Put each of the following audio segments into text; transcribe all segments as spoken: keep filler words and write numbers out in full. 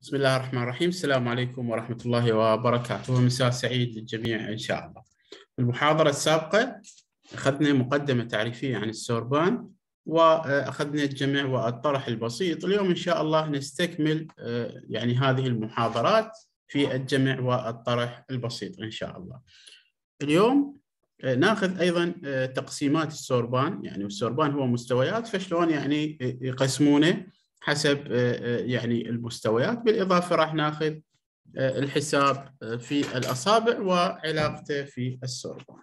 بسم الله الرحمن الرحيم. السلام عليكم ورحمة الله وبركاته. مساء سعيد للجميع إن شاء الله. في المحاضرة السابقة أخذنا مقدمة تعريفية عن السوربان وأخذنا الجمع والطرح البسيط. اليوم إن شاء الله نستكمل يعني هذه المحاضرات في الجمع والطرح البسيط إن شاء الله. اليوم ناخذ أيضا تقسيمات السوربان، يعني السوربان هو مستويات، فشلون يعني يقسمونه حسب يعني المستويات. بالإضافة راح ناخذ الحساب في الأصابع وعلاقته في السوربان.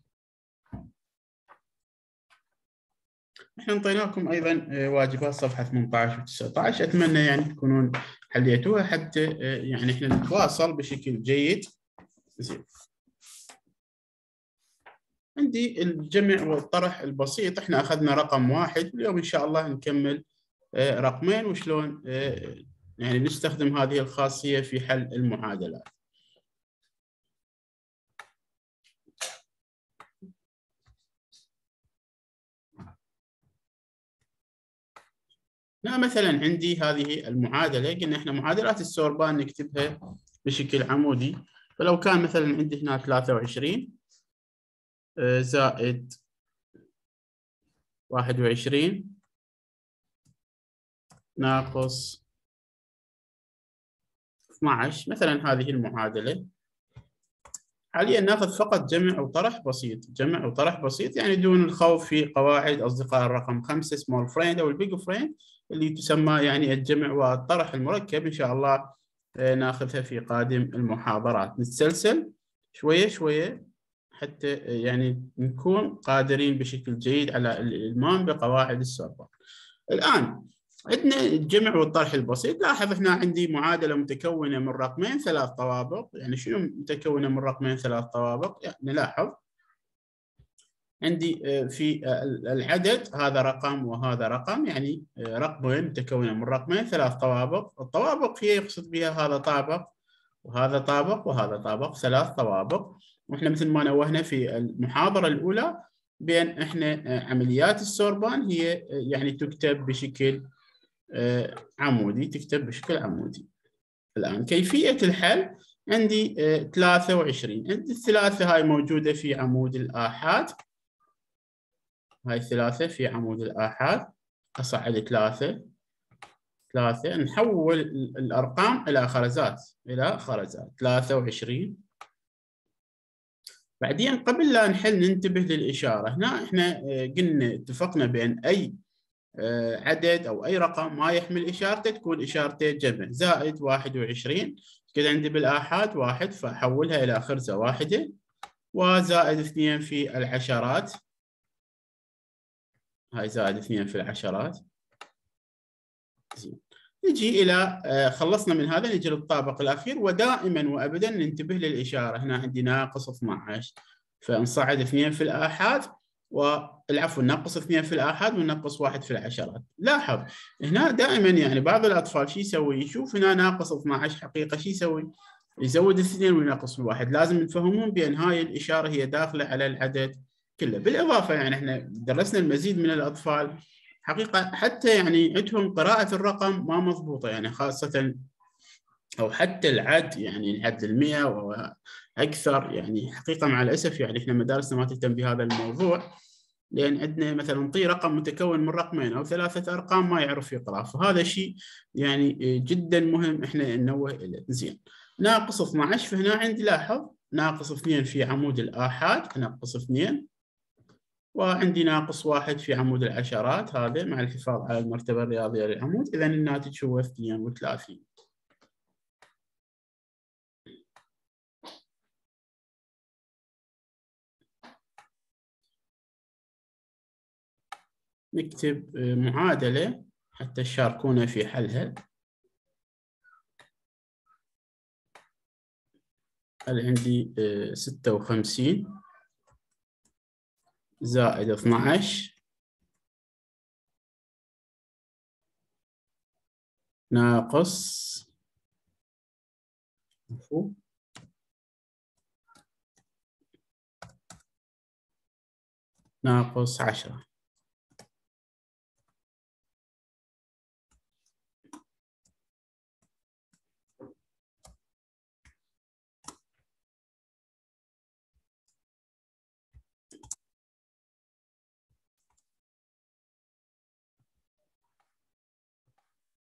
احنا انطيناكم ايضا واجبات صفحه ثمانية عشر و تسعة عشر، اتمنى يعني تكونون حليتوها حتى يعني احنا نتواصل بشكل جيد. زين. عندي الجمع والطرح البسيط، احنا اخذنا رقم واحد، اليوم ان شاء الله نكمل رقمين وشلون يعني نستخدم هذه الخاصيه في حل المعادلات. لا مثلا عندي هذه المعادله، قلنا احنا معادلات السوربان نكتبها بشكل عمودي، فلو كان مثلا عندي هنا ثلاثة وعشرين زائد واحد وعشرين ناقص اثني عشر، مثلا هذه المعادلة. حاليا ناخذ فقط جمع وطرح بسيط، جمع وطرح بسيط يعني دون الخوض في قواعد أصدقاء الرقم خمسة سمول فريند أو البيج فريند اللي تسمى يعني الجمع والطرح المركب. إن شاء الله ناخذها في قادم المحاضرات، نتسلسل شوية شوية حتى يعني نكون قادرين بشكل جيد على الإلمام بقواعد السوربان. الآن عندنا الجمع والطرح البسيط. لاحظ هنا عندي معادلة متكونة من رقمين ثلاث طوابق. يعني شنو متكونة من رقمين ثلاث طوابق؟ يعني نلاحظ عندي في العدد هذا رقم وهذا رقم، يعني رقمين متكونة من رقمين ثلاث طوابق. الطوابق هي يقصد بها هذا طابق وهذا طابق وهذا طابق، ثلاث طوابق. واحنا مثل ما نوهنا في المحاضرة الأولى بأن احنا عمليات السوربان هي يعني تكتب بشكل عمودي، تكتب بشكل عمودي. الآن كيفية الحل، عندي ثلاثة وعشرين، عندي الثلاثة هاي موجودة في عمود الآحاد، هاي الثلاثة في عمود الآحاد. أصعد ثلاثة ثلاثة، نحول الأرقام إلى خرزات، إلى خرزات. ثلاثة وعشرين. بعدين قبل لا نحل ننتبه للإشارة. هنا إحنا قلنا اتفقنا بأن أي عدد أو أي رقم ما يحمل إشارته تكون إشارته جمع. زائد واحد وعشرين كده عندي بالآحاد واحد، فأحولها إلى خرزة واحدة. وزائد اثنين في العشرات، هاي زائد اثنين في العشرات. زين. نجي إلى خلصنا من هذا، نجي للطابق الأخير، ودائما وأبدا ننتبه للإشارة. هنا عندي ناقص اثني عشر، فنصعد اثنين في الآحاد والعفو ننقص اثنين في الآحاد وننقص واحد في العشرات. لاحظ هنا دائما يعني بعض الأطفال شو يسوي؟ يشوف هنا ناقص اثني عشر حقيقة شو يسوي؟ يزود اثنين وينقص الواحد. لازم نفهمهم بأن هاي الإشارة هي داخلة على العدد كله. بالإضافة يعني احنا درسنا المزيد من الأطفال حقيقة حتى يعني عندهم قراءة الرقم ما مضبوطة، يعني خاصة أو حتى العد، يعني العد المئة وأكثر. يعني حقيقة مع الأسف يعني إحنا مدارسنا ما تهتم بهذا الموضوع، لأن عندنا مثلا نعطيه رقم متكون من رقمين أو ثلاثة أرقام ما يعرف يقرأ، فهذا شيء يعني جدا مهم إحنا ننوه إليه. زين. ناقص اثني عشر، فهنا عندي لاحظ ناقص اثنين في عمود الآحاد، ناقص اثنين، وعندي ناقص واحد في عمود العشرات، هذا مع الحفاظ على المرتبة الرياضية للعمود. إذن الناتج هو اثنين وثلاثين. نكتب معادلة حتى تشاركونا في حلها. هل عندي ستة وخمسين زائد اثني عشر ناقص ناقص عشرة.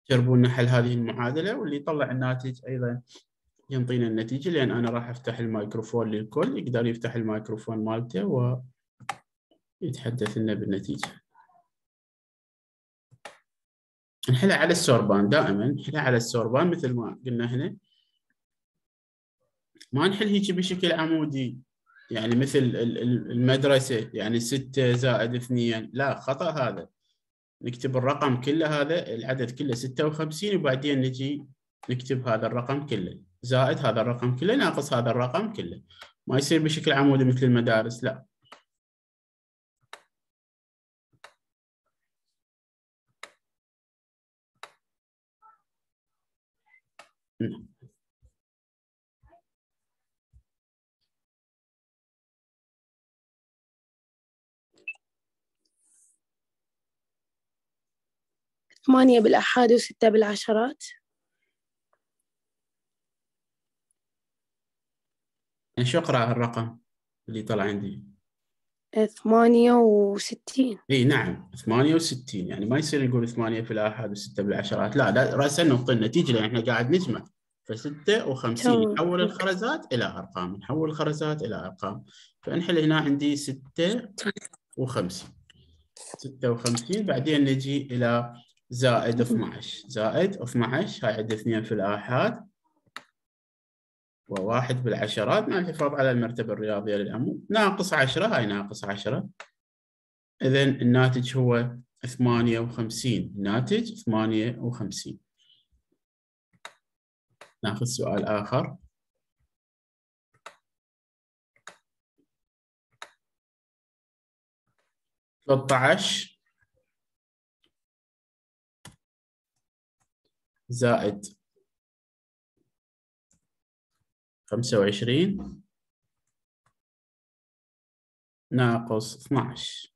جربوا لنا حل هذه المعادلة، واللي يطلع الناتج أيضا ينطينا النتيجة، لأن أنا راح أفتح الميكروفون للكل يقدر يفتح الميكروفون مالته ويتحدث لنا بالنتيجة. نحلها على السوربان، دائما نحلها على السوربان مثل ما قلنا هنا، ما نحل هيك بشكل عمودي يعني مثل المدرسة يعني ستة زائد اثنين، لا خطأ هذا. نكتب الرقم كله، هذا العدد كله ستة وخمسين، وبعدين نجي نكتب هذا الرقم كله زائد هذا الرقم كله ناقص هذا الرقم كله، ما يصير بشكل عمودي مثل المدارس، لا. ثمانية بالأحاد وستة بالعشرات. يعني شو أقرأ الرقم اللي طلع عندي؟ ثمانية وستين. اي نعم ثمانية وستين، يعني ما يصير نقول ثمانية في الآحاد وستة بالعشرات، لا لا رأسا نعطي النتيجة لأن احنا قاعد نجمع، فستة وخمسين نحول الخرزات إلى أرقام، نحول الخرزات إلى أرقام، فنحل هنا عندي ستة وخمسين، ستة وخمسين، بعدين نجي إلى زائد اثناعش، زائد اثناعش، هاي عندي اثنين في الآحاد وواحد بالعشرات مع الحفاظ على المرتبة الرياضية للعمود، ناقص عشرة، هاي ناقص عشرة، إذن الناتج هو ثمانية وخمسين، الناتج ثمانية وخمسين. ناخذ سؤال آخر. ثلاثة عشر زائد خمسة وعشرين ناقص اثناعش.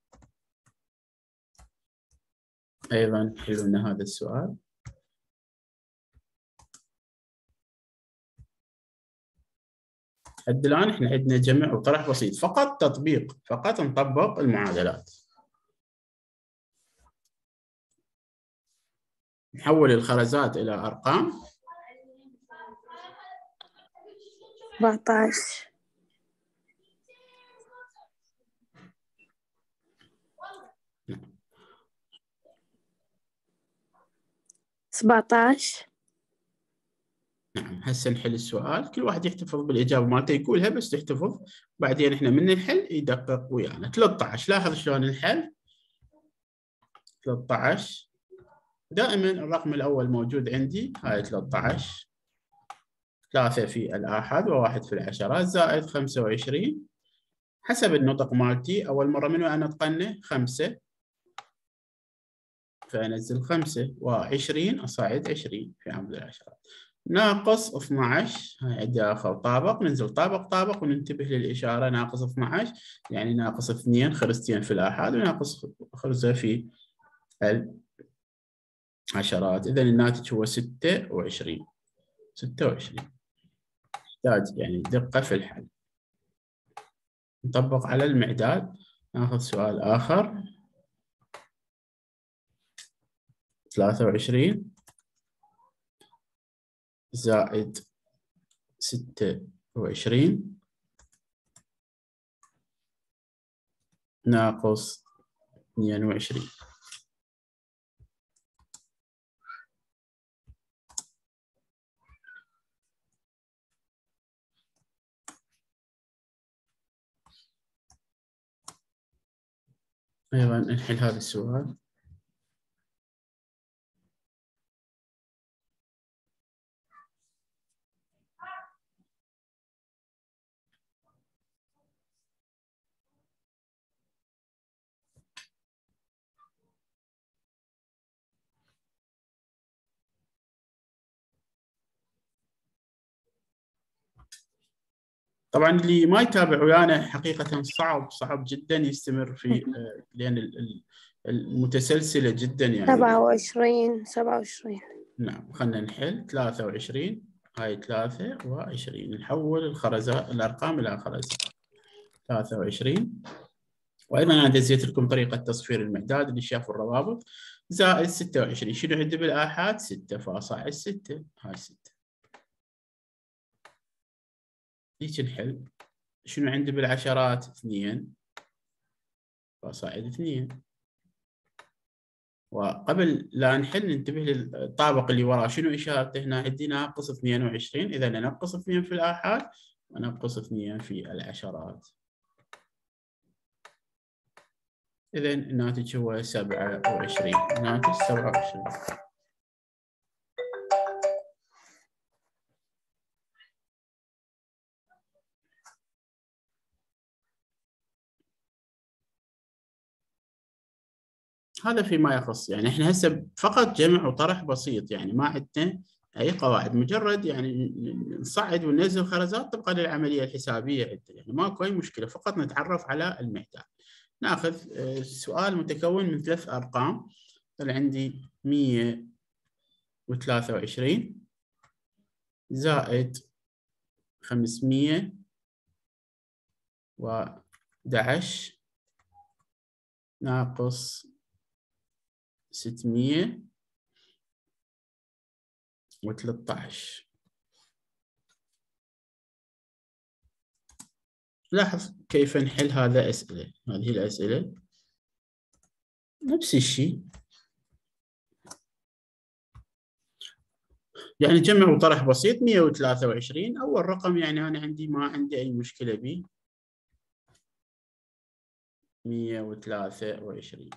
أيضا حلونا هذا السؤال. حد الآن احنا عندنا جمع وطرح بسيط، فقط تطبيق، فقط نطبق المعادلات. نحول الخرزات إلى أرقام. أربعة عشر سبعة عشر. نعم هسه نحل السؤال، كل واحد يحتفظ بالإجابة مالته يقولها بس تحتفظ، بعدين احنا من نحل يدقق ويانا. ثلاثة عشر لاحظ شلون نحل. ثلاثة عشر دائما الرقم الأول موجود عندي، هاي ثلاثة عشر، ثلاثة في الآحاد وواحد في العشرات زائد خمسة وعشرين، حسب النطق مالتي أول مرة من وين أتقنه خمسة، فأنزل خمسة وعشرين أصعد عشرين في عمود العشرات، ناقص اثناعش، هاي عندي آخر طابق، ننزل طابق طابق وننتبه للإشارة، ناقص اثناعش يعني ناقص اثنين خرزتين في الآحاد وناقص خرزة في العشرات، إذن الناتج هو ستة وعشرين. ستة وعشرين. يحتاج يعني دقة في الحل. نطبق على المعداد، ناخذ سؤال آخر. ثلاثة وعشرين زائد ستة وعشرين ناقص اثنين وعشرين. أيضا نحل هذا السؤال. طبعا اللي ما يتابع ويانا حقيقة صعب صعب جدا يستمر في، لأن المتسلسلة جدا يعني. سبعة وعشرين سبعة وعشرين. نعم خلينا نحل. ثلاثة وعشرين هاي ثلاثة وعشرين، نحول الخرزات الأرقام إلى خرزات. ثلاثة وعشرين، وأيضا أنا دزيت لكم طريقة تصفير المعداد اللي شافوا الروابط. زائد ستة وعشرين. شنو عندي بالآحاد؟ ستة، فأصعد ستة، هاي ستة. هيك نحل. شنو عندي بالعشرات؟ اثنين، فأصعد اثنين. وقبل لا نحل ننتبه للطابق اللي وراه، شنو إشارته هنا؟ عندي ناقص اثنين وعشرين، إذا ننقص اثنين في الآحاد وننقص اثنين في العشرات. إذا الناتج هو سبعة وعشرين، الناتج سبعة وعشرين. هذا فيما يخص، يعني احنا هسه فقط جمع وطرح بسيط، يعني ما عندنا اي قواعد، مجرد يعني نصعد وننزل خرزات طبقا للعمليه الحسابيه عندنا، يعني ماكو اي مشكله، فقط نتعرف على المحتاج. ناخذ سؤال متكون من ثلاث ارقام. طلع عندي مئة وثلاثة وعشرين زائد خمسمئة وأحد عشر ناقص ستمئة وثلاثة عشر. لاحظ كيف نحل هذا أسئلة، هذه الأسئلة نفس الشيء، يعني جمع وطرح بسيط. مئة وثلاثة وعشرين أول رقم، يعني أنا عندي ما عندي أي مشكلة به، مئة وثلاثة وعشرين.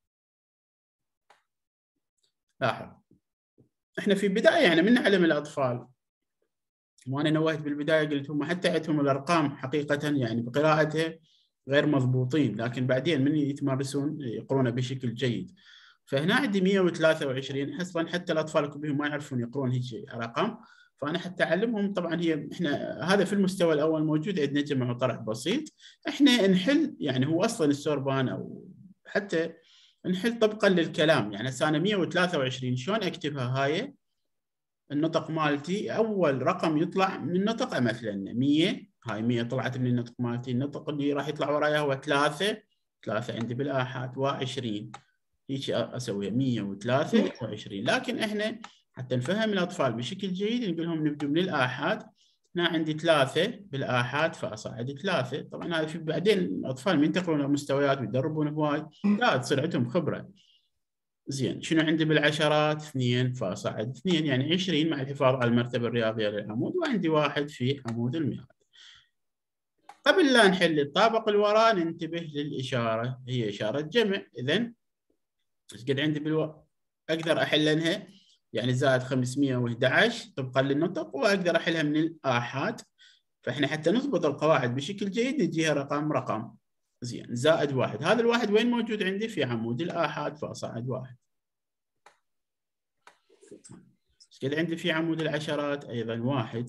لاحظ احنا في بداية يعني من نعلم الأطفال، وأنا نوهت بالبداية قلت هم حتى عندهم الأرقام حقيقة يعني بقراءتها غير مضبوطين، لكن بعدين من يتمارسون يقرون بشكل جيد. فهنا عندي مئة وثلاثة وعشرين، اصلا حتى الاطفال الكبيرين ما يعرفون يقرون هيك ارقام، فانا حتى اعلمهم. طبعا هي احنا هذا في المستوى الاول موجود عندنا جمع وطرح بسيط، احنا نحل يعني هو اصلا السوربان او حتى نحل طبقا للكلام. يعني هسه انا مئة وثلاثة وعشرين شلون اكتبها؟ هاي النطق مالتي، اول رقم يطلع من النطق مثلا مئة، هاي مئة طلعت من النطق مالتي، النطق اللي راح يطلع ورايا هو ثلاثة، ثلاثة عندي بالآحاد وعشرين، هيك اسويها مئة وثلاثة وعشرين. لكن احنا حتى نفهم الاطفال بشكل جيد نقول لهم نبدو من الآحاد. هنا عندي ثلاثة بالآحاد فاصعد ثلاثة. طبعا هذا في بعدين الاطفال من ينتقلون لمستويات ويدربون هواي لا تصير عندهم خبره. زين، شنو عندي بالعشرات؟ اثنين فاصعد اثنين، يعني عشرين مع الحفاظ على المرتبه الرياضيه للعمود، وعندي واحد في عمود المئات. قبل لا نحل الطابق اللي وراه ننتبه للاشاره، هي اشاره جمع. اذا ايش قد عندي بالو... اقدر احلها، يعني زائد خمسمئة وأحد عشر طبقا للنطق، واقدر احلها من الآحاد. فاحنا حتى نضبط القواعد بشكل جيد نجيها رقم رقم. زين، زائد واحد، هذا الواحد وين موجود عندي؟ في عمود الآحاد فاصعد واحد. ايش قد عندي في عمود العشرات؟ ايضا واحد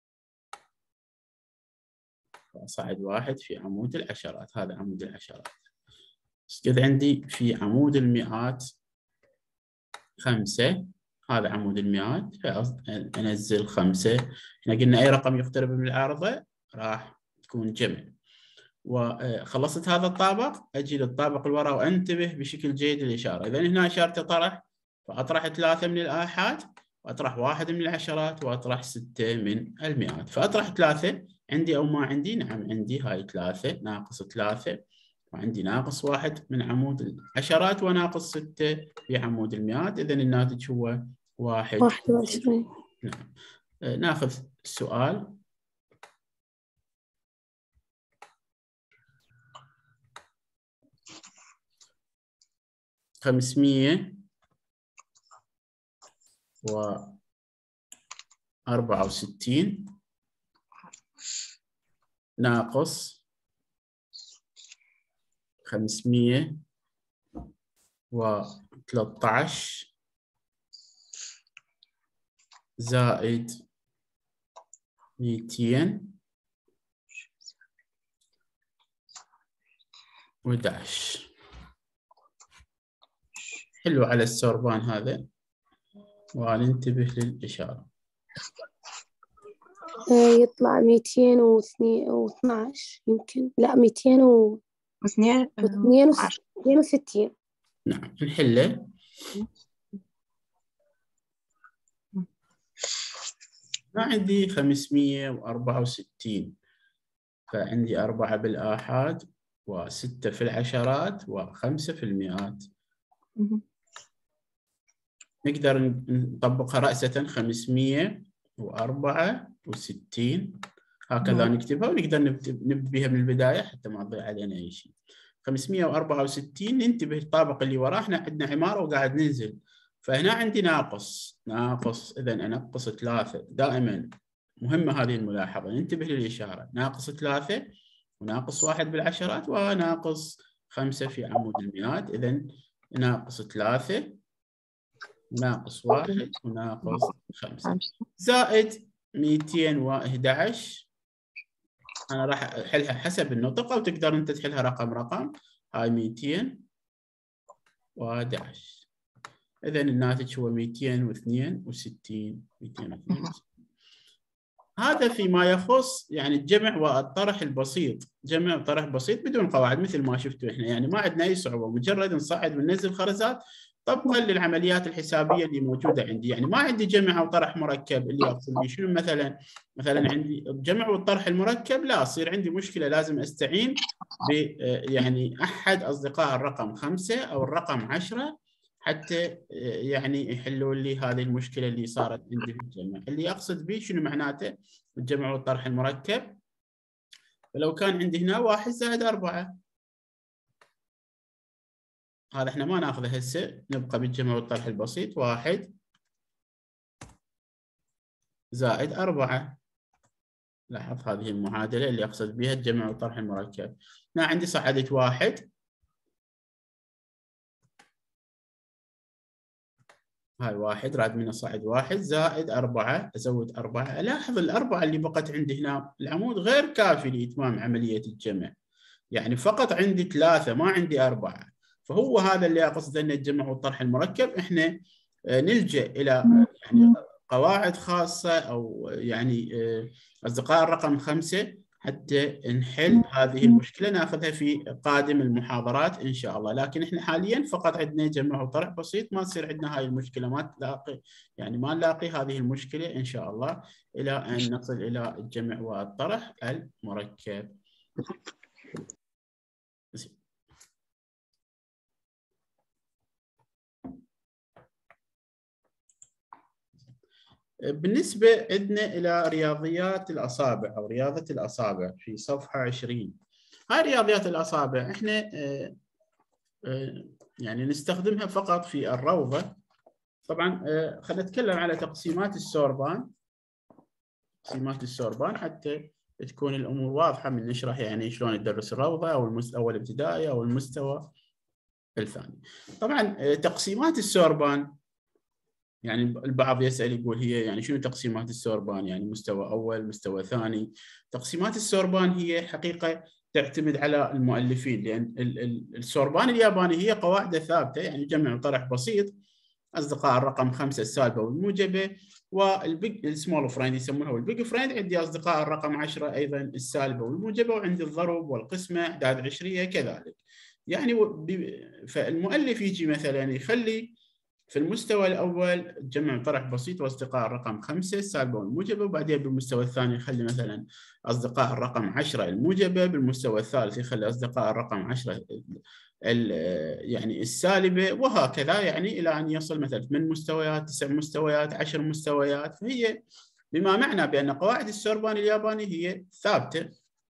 فاصعد واحد في عمود العشرات، هذا عمود العشرات. ايش قد عندي في عمود المئات؟ خمسة، هذا عمود المئات فأنزل خمسة. احنا قلنا أي رقم يقترب من العارضة راح تكون جمع. وخلصت هذا الطابق أجي للطابق اللي وراء وأنتبه بشكل جيد للإشارة. إذا هنا إشارة طرح، فأطرح ثلاثة من الآحاد وأطرح واحد من العشرات وأطرح ستة من المئات. فأطرح ثلاثة عندي أو ما عندي؟ نعم عندي، هاي ثلاثة ناقص ثلاثة، وعندي ناقص واحد من عمود العشرات وناقص ستة في عمود المئات. إذن الناتج هو واحد واحد وعشرين. نعم. ناخذ السؤال. خمسمئة وأربعة وستين ناقص خمسمئة وثلاثة عشر زائد مئتين وأحد عشر. حلو على السربان هذا وننتبه للإشارة. يطلع مئتين واثناعش يمكن، لا مئتين واثنين وستين. نعم نحله. ما عندي خمسمية وأربعة وستين، فعندي أربعة بالآحاد وستة في العشرات وخمسة في المئات. نقدر نطبقها رأسة خمسمية وأربعة وستين هكذا نكتبها، ونقدر نبدأ بها من البداية حتى ما تضيع علينا أي شيء. خمسمية وأربعة وستين ننتبه الطابق اللي وراه، احنا عندنا عمارة وقاعد ننزل، فهنا عندي ناقص ناقص، إذا أنقص ثلاثة. دائما مهمة هذه الملاحظة، ننتبه للإشارة، ناقص ثلاثة وناقص واحد بالعشرات وناقص خمسة في عمود المئات. إذا ناقص ثلاثة ناقص واحد وناقص خمسة زائد مئتين وأحد عشر. أنا راح أحلها حسب النطق، أو تقدر أنت تحلها رقم رقم. هاي مئتين وأحد عشر، إذا الناتج هو مئتين واثنين وستين. مئتين واثنين وستين. هذا فيما يخص يعني الجمع والطرح البسيط، جمع وطرح بسيط بدون قواعد مثل ما شفتوا احنا، يعني ما عندنا أي صعوبة، مجرد نصعد وننزل خرزات طبقا للعمليات الحسابيه اللي موجوده عندي. يعني ما عندي جمع او طرح مركب. اللي اقصد به شنو؟ مثلا مثلا عندي الجمع والطرح المركب، لا تصير عندي مشكله، لازم استعين ب يعني احد اصدقاء الرقم خمسة او الرقم عشرة حتى يعني يحلوا لي هذه المشكله اللي صارت عندي في الجمع. اللي اقصد به شنو معناته الجمع والطرح المركب؟ فلو كان عندي هنا واحد زائد أربعة، هذا احنا ما ناخذه هسه، نبقى بالجمع والطرح البسيط. واحد زائد أربعة. لاحظ هذه المعادلة اللي أقصد بها الجمع والطرح المركب. هنا عندي صعدت واحد، هاي واحد راد منه صعد واحد زائد أربعة، أزود أربعة. ألاحظ الأربعة اللي بقت عندي هنا العمود غير كافي لإتمام عملية الجمع، يعني فقط عندي ثلاثة ما عندي أربعة. فهو هذا اللي أقصد أن الجمع والطرح المركب إحنا نلجأ إلى يعني قواعد خاصة أو يعني أصدقاء الرقم خمسة حتى نحل هذه المشكلة، ناخذها في قادم المحاضرات إن شاء الله. لكن إحنا حاليا فقط عندنا جمع وطرح بسيط، ما تصير عندنا هاي المشكلة، ما تلاقي يعني ما نلاقي هذه المشكلة إن شاء الله إلى أن نصل إلى الجمع والطرح المركب. بالنسبة عندنا إلى رياضيات الأصابع أو رياضة الأصابع في صفحة عشرين. هاي رياضيات الأصابع إحنا يعني نستخدمها فقط في الروضة. طبعا خلينا نتكلم على تقسيمات السوربان، تقسيمات السوربان حتى تكون الأمور واضحة من نشرح يعني شلون ندرس الروضة أو المستوى الابتدائي أو المستوى الثاني. طبعا تقسيمات السوربان يعني البعض يسأل يقول هي يعني شنو تقسيمات السوربان؟ يعني مستوى أول، مستوى ثاني. تقسيمات السوربان هي حقيقة تعتمد على المؤلفين، لأن السوربان الياباني هي قواعد ثابتة، يعني جمع وطرح بسيط، أصدقاء الرقم خمسة السالبة والموجبة، والبيج السمول فريند يسمونها، والبيج فريند عندي أصدقاء الرقم عشرة أيضا السالبة والموجبة، وعندي الضرب والقسمة أعداد عشرية كذلك. يعني فالمؤلف يجي مثلا يخلي في المستوى الأول جمع طرح بسيط وأصدقاء الرقم خمسة السالبة والموجبة، وبعدين بالمستوى الثاني يخلي مثلا أصدقاء الرقم عشرة الموجبة، بالمستوى الثالث يخلي أصدقاء الرقم عشرة يعني السالبة، وهكذا يعني إلى أن يصل مثلا ثمان مستويات، تسع مستويات، عشر مستويات. فهي بما معنى بأن قواعد السوربان الياباني هي ثابتة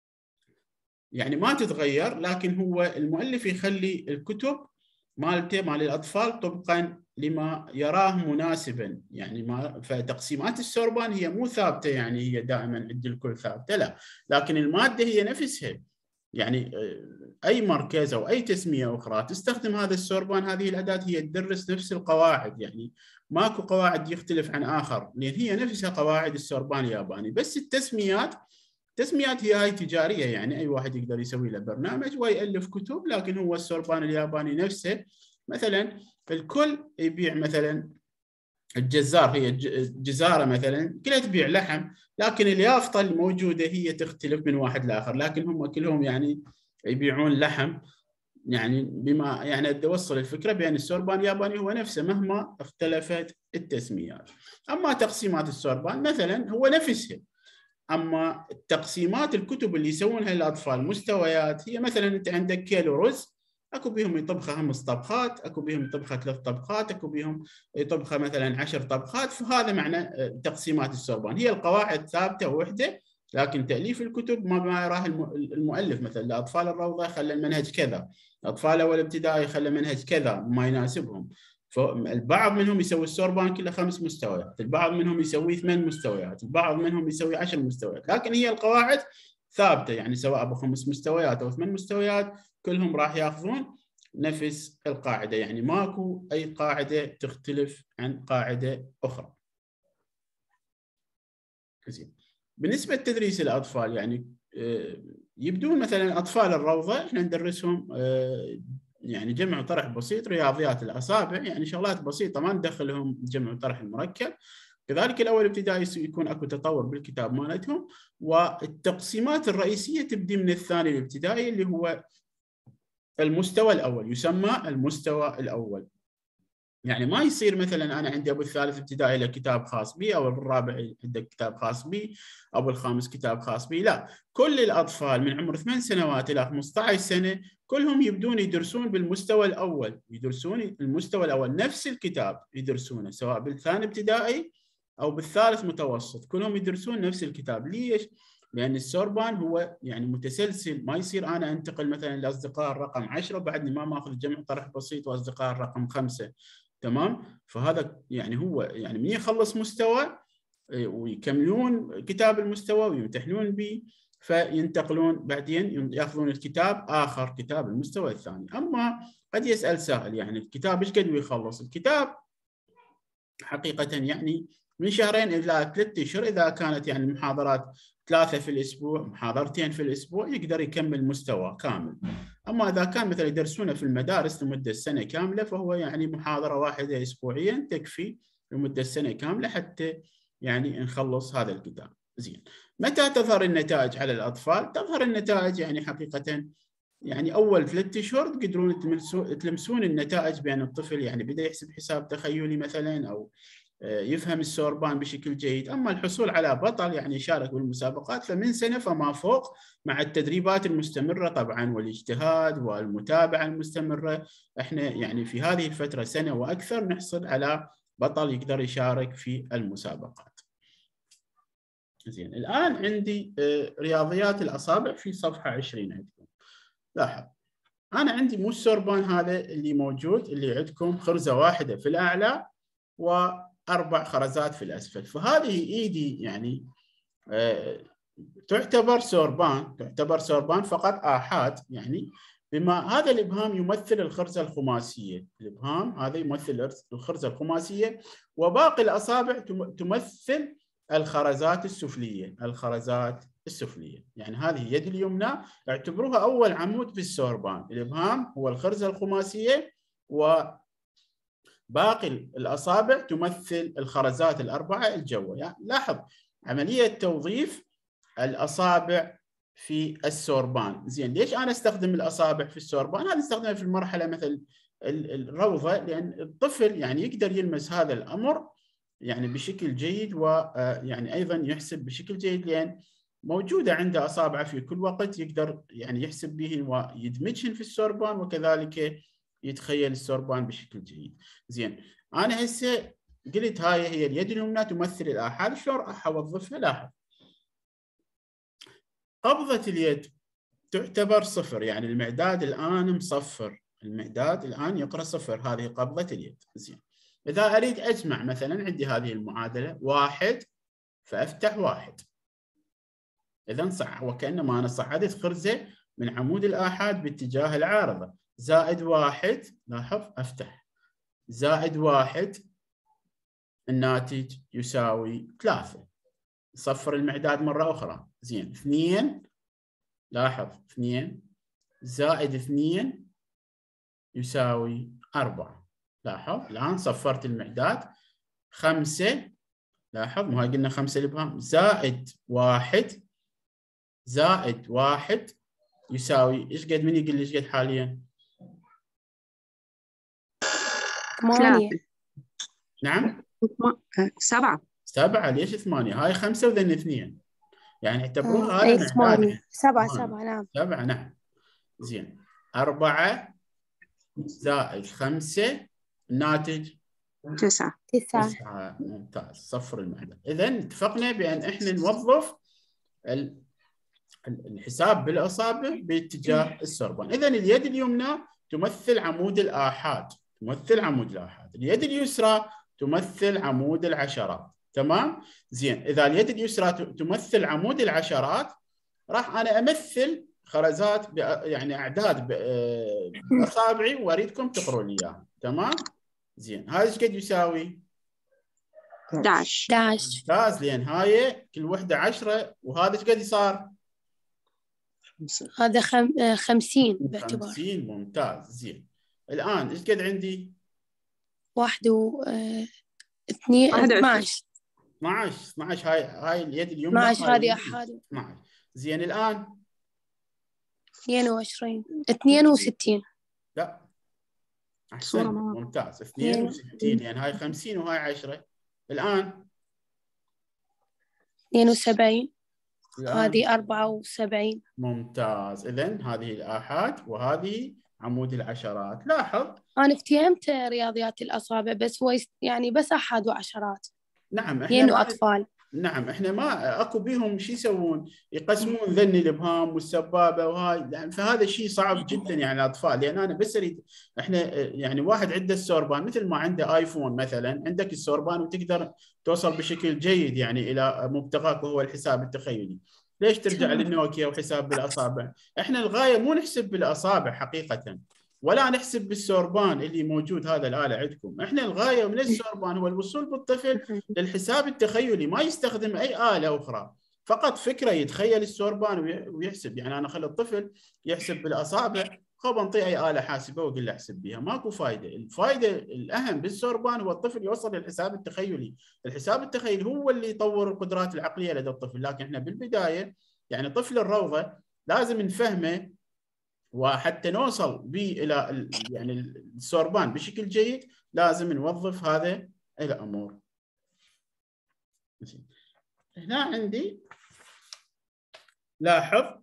يعني ما تتغير، لكن هو المؤلف يخلي الكتب مالته مال الأطفال طبقا لما يراه مناسبا. يعني ما فتقسيمات السوربان هي مو ثابتة، يعني هي دائما عند الكل ثابتة، لا، لكن المادة هي نفسها. يعني أي مركز أو أي تسمية أخرى تستخدم هذا السوربان، هذه الأداة هي تدرس نفس القواعد، يعني ماكو قواعد يختلف عن آخر، لأن هي نفسها قواعد السوربان الياباني، بس التسميات التسميات هي هاي تجارية، يعني أي واحد يقدر يسوي له برنامج ويألف كتب، لكن هو السوربان الياباني نفسه. مثلا الكل يبيع مثلا الجزار، هي جزارة مثلا كلها تبيع لحم، لكن اليافطة الموجودة هي تختلف من واحد لآخر، لكن هم كلهم يعني يبيعون لحم يعني بما يعني بدي اوصل الفكره بان السوربان الياباني هو نفسه مهما اختلفت التسميات. اما تقسيمات السوربان مثلا هو نفسها، اما تقسيمات الكتب اللي يسوونها للاطفال مستويات، هي مثلا انت عندك كيلو رز، اكو بيهم يطبخها خمس طبخات، اكو بيهم يطبخها ثلاث طبخات، اكو بيهم يطبخها مثلا عشر طبخات. فهذا معنى تقسيمات السوربان، هي القواعد ثابته وحده، لكن تاليف الكتب ما ما يراه المؤلف. مثلا لاطفال الروضه خلى المنهج كذا، اطفال اول ابتدائي خلى منهج كذا ما يناسبهم. فالبعض منهم يسوي السوربان كله خمس مستويات، البعض منهم يسوي ثمان مستويات، البعض منهم يسوي عشر مستويات، لكن هي القواعد ثابته. يعني سواء ابو خمس مستويات او ثمان مستويات كلهم راح ياخذون نفس القاعده، يعني ماكو اي قاعده تختلف عن قاعده اخرى. زين. بالنسبه لتدريس الاطفال، يعني يبدون مثلا اطفال الروضه احنا ندرسهم يعني جمع وطرح بسيط، رياضيات الاصابع، يعني شغلات بسيطه ما ندخلهم جمع وطرح المركب. كذلك الاول ابتدائي يكون اكو تطور بالكتاب مالتهم، والتقسيمات الرئيسيه تبدي من الثاني الابتدائي اللي هو المستوى الاول، يسمى المستوى الاول. يعني ما يصير مثلا انا عندي ابو الثالث ابتدائي له كتاب خاص بي، او ابو الرابع عنده كتاب خاص بي، او ابو الخامس كتاب خاص بي، لا، كل الاطفال من عمر ثمان سنوات الى خمسة عشر سنه كلهم يبدون يدرسون بالمستوى الاول، يدرسون المستوى الاول نفس الكتاب يدرسونه، سواء بالثاني ابتدائي او بالثالث متوسط، كلهم يدرسون نفس الكتاب. ليش؟ لان السوربان هو يعني متسلسل، ما يصير انا انتقل مثلا لاصدقاء الرقم عشرة وبعدني ما ماخذ جمع طرح بسيط واصدقاء الرقم خمسة. تمام؟ فهذا يعني هو يعني من يخلص مستوى ويكملون كتاب المستوى ويمتحنون به، فينتقلون بعدين ياخذون الكتاب اخر، كتاب المستوى الثاني. اما قد يسال سائل يعني الكتاب ايش قد ويخلص؟ الكتاب حقيقه يعني من شهرين الى ثلاث اشهر، اذا كانت يعني المحاضرات ثلاثه في الاسبوع، محاضرتين في الاسبوع، يقدر يكمل مستوى كامل. اما اذا كان مثلا يدرسونه في المدارس لمده سنه كامله، فهو يعني محاضره واحده اسبوعيا تكفي لمده سنه كامله حتى يعني نخلص هذا الكتاب. زين. متى تظهر النتائج على الاطفال؟ تظهر النتائج يعني حقيقه يعني اول ثلاث اشهر تقدرون تلمسون النتائج، بان الطفل يعني بدا يحسب حساب تخيلي مثلا، او يفهم السوربان بشكل جيد. اما الحصول على بطل يعني يشارك بالمسابقات فمن سنه فما فوق، مع التدريبات المستمره طبعا والاجتهاد والمتابعه المستمره. احنا يعني في هذه الفتره سنه واكثر نحصل على بطل يقدر يشارك في المسابقات. زين. الان عندي رياضيات الاصابع في صفحه عشرين عندكم. لاحظ انا عندي مو السوربان هذا اللي موجود، اللي عندكم خرزه واحده في الاعلى واربع خرزات في الاسفل، فهذه ايدي يعني آه تعتبر سوربان، تعتبر سوربان فقط آحاد، يعني بما هذا الابهام يمثل الخرزه الخماسيه، الابهام هذا يمثل الخرزه الخماسيه، وباقي الاصابع تمثل الخرزات السفليه، الخرزات السفليه. يعني هذه يد اليمنى اعتبروها اول عمود في السوربان، الابهام هو الخرزه الخماسيه، وباقي الاصابع تمثل الخرزات الاربعه الجوه. يعني لاحظ عمليه توظيف الاصابع في السوربان. زين، ليش انا استخدم الاصابع في السوربان؟ هذا استخدمها في المرحله مثل الروضه، لان الطفل يعني يقدر يلمس هذا الامر يعني بشكل جيد، ويعني ايضا يحسب بشكل جيد، لان موجوده عنده اصابع في كل وقت يقدر يعني يحسب بهن ويدمجهن في السوربان، وكذلك يتخيل السوربان بشكل جيد. زين، انا هسه قلت هاي هي اليد اليمنى تمثل الآحاد، شلون راح اوظفها؟ لاحظ قبضة اليد تعتبر صفر، يعني المعداد الآن مصفر، المعداد الآن يقرأ صفر، هذه قبضة اليد. زين، إذا أريد أجمع مثلا عندي هذه المعادلة واحد، فأفتح واحد، إذا صح وكأنما أنا صعدت خرزة من عمود الآحاد باتجاه العارضة، زائد واحد، لاحظ أفتح، زائد واحد، الناتج يساوي ثلاثة، صفر المعداد مرة أخرى. زين، اثنين، لاحظ اثنين زائد اثنين يساوي أربعة، لاحظ الآن صفرت المعداد. خمسة، لاحظ مو هاي قلنا خمسة الإبهام، زائد واحد، زائد واحد يساوي إيش قد؟ من يقول لي إيش قد حاليا؟ ثمانية. ثلاثة. نعم ثم- سبعة. سبعة. ليش ثمانية؟ هاي خمسة وذن اثنين، يعني اعتبروها آه. هذا أي معداد. ثمانية. سبعة ثمانية. سبعة نعم. سبعة نعم. زين. أربعة زائد خمسة الناتج تسعة. تسعة. تسعة. ممتاز، صفر المعداد. إذن اتفقنا بأن إحنا نوظف ال- ال- الحساب بالأصابع باتجاه السربان. إذن اليد اليمنى تمثل عمود الآحاد، تمثل عمود الآحاد. اليد اليسرى تمثل عمود العشرات. تمام؟ زين. إذا اليد اليسرى ت- تمثل عمود العشرات، راح أنا أمثل خرزات ب- يعني أعداد ب- آه، بأصابعي وأريدكم تقرون لي إياها. تمام؟ زين. هذا ايش قد يساوي؟ أحد عشر. أحد عشر. ممتاز، لأن هاي كل وحدة عشرة، وهذا ايش قد صار؟ هذا خم... آه، خمسين باعتبار خمسين. ممتاز. زين. الآن ايش قد عندي؟ واحد و آه، اثنين واحد اثنا وعشرين. عشر. اثنا عشر. اثنا عشر. هاي هاي اليد اليمنى. اثنا عشر هاي هذه اليد أحد. اثنا عشر. زين. الآن اثنين وعشرين. اثنين وستين. لا صورة أحسن. معاك. ممتاز. اثنين وستين، يعني هاي خمسين وهاي عشرة. الآن اثنين وسبعين. الآن هذه أربعة وسبعين. ممتاز. إذن هذه الآحاد وهذه عمود العشرات. لاحظ. أنا افتهمت رياضيات الأصابع، بس هو يست- يعني بس أحد وعشرات نعم احنا لأنه ما أطفال. نعم احنا ما اكو بيهم شو يسوون؟ يقسمون ذن الابهام والسبابه وهاي، يعني فهذا شيء صعب جدا يعني الاطفال. لان انا بس اريد احنا يعني واحد عنده السوربان مثل ما عنده ايفون مثلا، عندك السوربان وتقدر توصل بشكل جيد يعني الى مبتغاك وهو الحساب التخيلي. ليش ترجع تمام. للنوكيا وحساب بالاصابع؟ احنا الغايه مو نحسب بالاصابع حقيقه، ولا نحسب بالسوربان اللي موجود هذا الآلة عندكم. احنا الغاية من السوربان هو الوصول بالطفل للحساب التخيلي، ما يستخدم أي آلة أخرى، فقط فكرة يتخيل السوربان ويحسب. يعني أنا أخلي الطفل يحسب بالأصابع، خب انطيه أي آلة حاسبة وأقول له احسب بها، ماكو فايدة. الفايدة الأهم بالسوربان هو الطفل يوصل للحساب التخيلي. الحساب التخيلي هو اللي يطور القدرات العقلية لدى الطفل. لكن احنا بالبداية يعني طفل الروضة لازم نفهمه، وحتى نوصل به الى يعني السوربان بشكل جيد لازم نوظف هذا الامور. هنا عندي لاحظ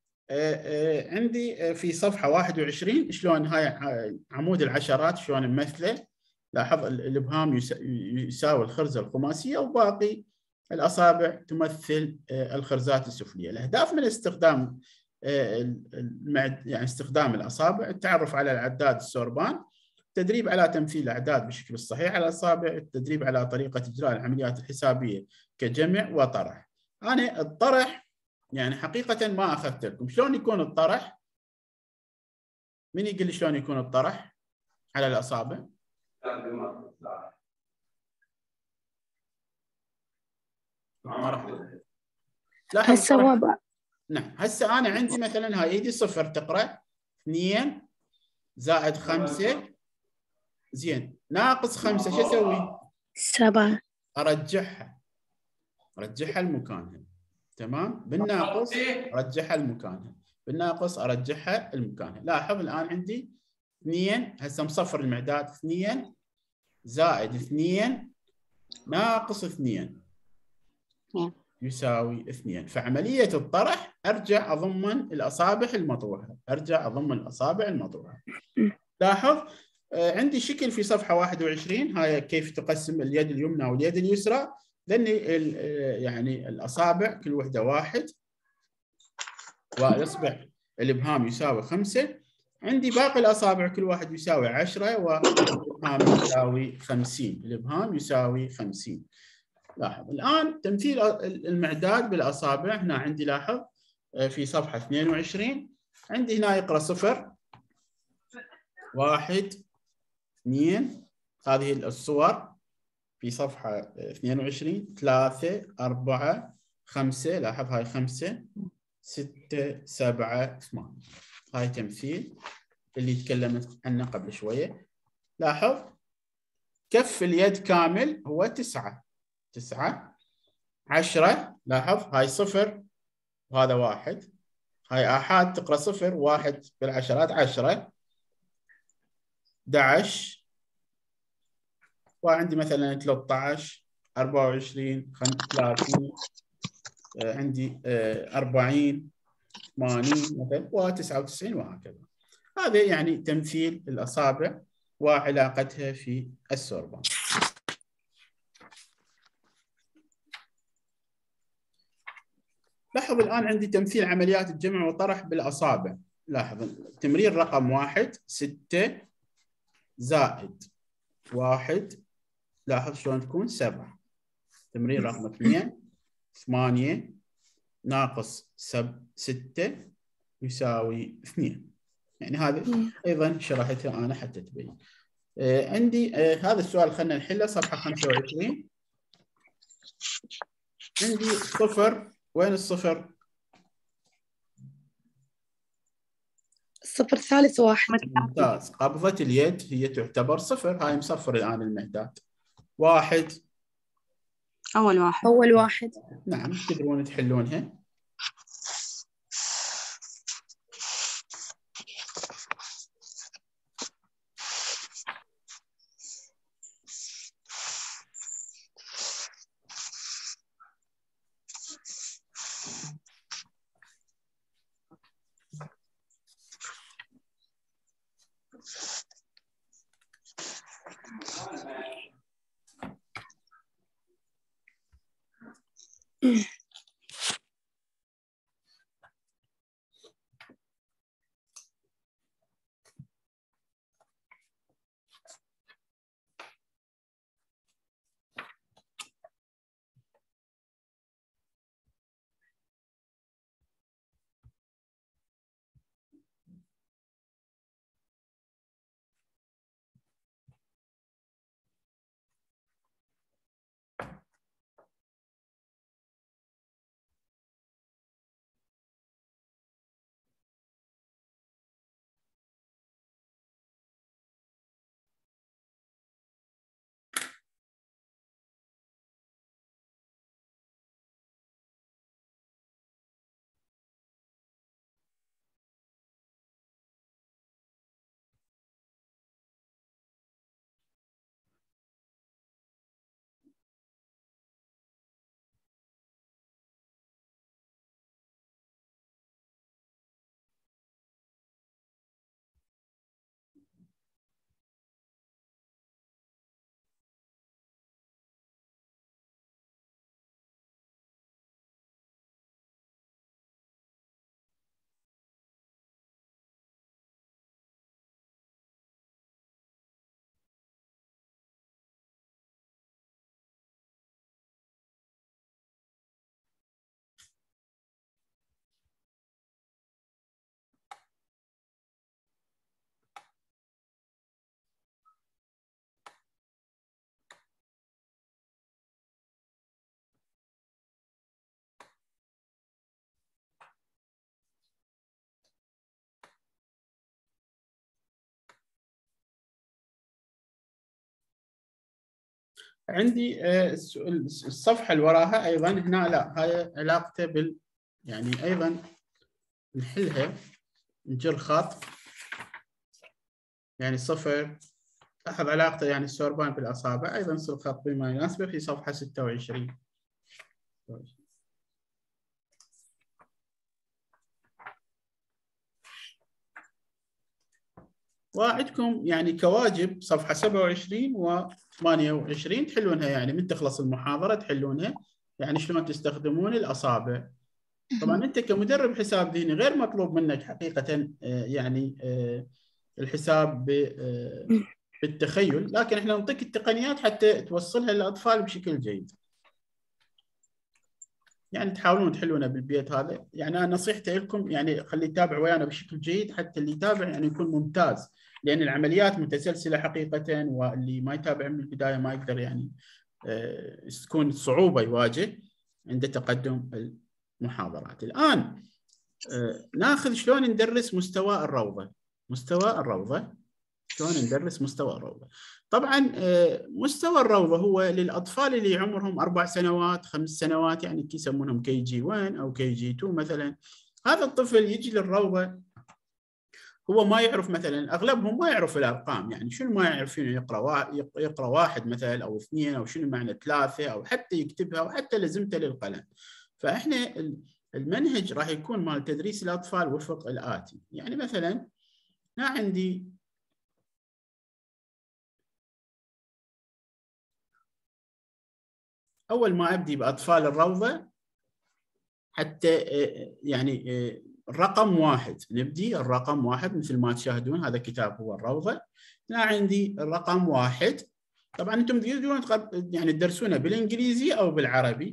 عندي في صفحه واحد وعشرين شلون هاي عمود العشرات شلون نمثله. لاحظ الابهام يساوي الخرزه الخماسيه، وباقي الاصابع تمثل الخرزات السفليه. الاهداف من استخدام يعني استخدام الأصابع: التعرف على العداد السوربان، التدريب على تمثيل الأعداد بشكل صحيح على الأصابع، التدريب على طريقة إجراء العمليات الحسابية كجمع وطرح. أنا الطرح يعني حقيقة ما أخذت لكم شلون يكون الطرح. من يقول لي شلون يكون الطرح على الأصابع؟ هسه نعم. هسه أنا عندي مثلا هاي ايدي صفر تقرأ، اثنين زائد خمسة، زين، ناقص خمسة، شو أسوي؟ سبعة. أرجعها أرجعها لمكانها. تمام؟ بالناقص أرجعها لمكانها، بالناقص أرجعها لمكانها. لاحظ الآن عندي اثنين، هسه مصفر المعداد، اثنين زائد اثنين ناقص اثنين يساوي اثنين. فعملية الطرح أرجع أضمن الأصابع المطروحة، أرجع أضمن الأصابع المطروحة. لاحظ عندي شكل في صفحة واحد وعشرين، هاي كيف تقسم اليد اليمنى واليد اليسرى، لأن يعني الأصابع كل وحدة واحد، ويصبح الإبهام يساوي خمسة. عندي باقي الأصابع كل واحد يساوي عشرة، والإبهام يساوي خمسين. الإبهام يساوي خمسين. لاحظ الآن تمثيل المعداد بالأصابع. هنا عندي لاحظ في صفحة اثنين وعشرين عندي هنا يقرأ صفر، واحد، اثنين، هذه الصور في صفحة اثنين وعشرين، ثلاثة، أربعة، خمسة، لاحظ هاي خمسة، ستة، سبعة، ثمانية. هاي تمثيل اللي تكلمت عنه قبل شوية. لاحظ كف اليد كامل هو تسعة، تسعة، عشرة، لاحظ هاي صفر وهذا واحد، هاي آحاد تقرأ صفر، واحد بالعشرات عشرة، أحد عشر، وعندي مثلا ثلاثة عشر، أربعة وعشرين، ثلاثين، عندي أربعين، ثمانين مثلا، وتسعة وتسعين، وهكذا. هذا يعني تمثيل الأصابع وعلاقتها في السوربان. لاحظ الآن عندي تمثيل عمليات الجمع والطرح بالأصابع. لاحظ تمرير رقم واحد، ستة زائد واحد، لاحظ شلون تكون سبعة. تمرير رقم اثنين، ثمانية ناقص سب ستة يساوي اثنين. يعني هذه أيضا شرحتها أنا حتى تبين. آه عندي آه هذا السؤال خلينا نحله، صفحة خمسة وعشرين. عندي صفر، وين الصفر؟ الصفر ثالث واحد. ممتاز. قبضة اليد هي تعتبر صفر، هاي مصفر الآن المعدات. واحد أول واحد. أول واحد. نعم، تقدرون تحلونها. عندي الصفحة اللي وراها أيضا هنا، لا هاي علاقته بال يعني أيضا نحلها، نجر خط يعني صفر، لاحظ علاقته يعني السوربان بالأصابع، أيضا نصل خط بما يناسبه في صفحة ستة وعشرين. وعندكم يعني كواجب صفحة سبعة وعشرين و ثمانية وعشرين تحلونها، يعني من تخلص المحاضرة تحلونها، يعني شلون تستخدمون الأصابع. طبعا أنت كمدرب حساب ذهني غير مطلوب منك حقيقة يعني الحساب بالتخيل، لكن احنا نعطيك التقنيات حتى توصلها للأطفال بشكل جيد. يعني تحاولون تحلونها بالبيت هذا، يعني أنا نصيحتي لكم يعني خلي يتابع ويانا بشكل جيد، حتى اللي يتابع يعني يكون ممتاز، لأن العمليات متسلسلة حقيقة، واللي ما يتابع من البداية ما يقدر يعني تكون صعوبة يواجه عند تقدم المحاضرات. الآن ناخذ شلون ندرس مستوى الروضة. مستوى الروضة شلون ندرس مستوى الروضة؟ طبعا مستوى الروضة هو للأطفال اللي عمرهم أربع سنوات خمس سنوات، يعني يسمونهم كي جي واحد أو كي جي اثنين مثلا. هذا الطفل يجي للروضة هو ما يعرف مثلا، اغلبهم ما يعرف الارقام، يعني شنو ما يعرفين يقرا يقرا واحد مثلا او اثنين، او شنو معنى ثلاثه، او حتى يكتبها، او حتى لزمته للقلم. فاحنا المنهج راح يكون مال تدريس الاطفال وفق الاتي. يعني مثلا هنا عندي اول ما ابدي باطفال الروضه، حتى يعني الرقم واحد نبدي، الرقم واحد مثل ما تشاهدون هذا كتاب هو الروضة. هنا عندي الرقم واحد. طبعا انتم تقدرون يعني تدرسونه بالانجليزي او بالعربي،